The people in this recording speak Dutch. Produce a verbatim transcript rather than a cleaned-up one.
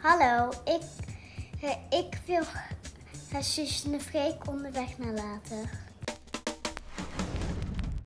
Hallo, ik, eh, ik wil uh, zusje Freek onderweg naar later.